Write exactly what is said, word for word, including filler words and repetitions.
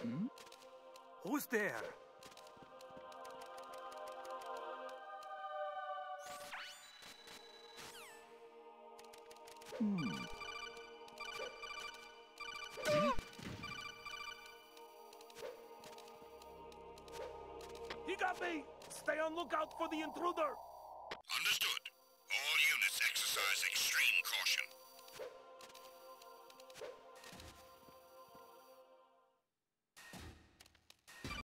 Who's there? Hmm. He got me! Stay on lookout for the intruder! Understood. All units exercise extreme caution.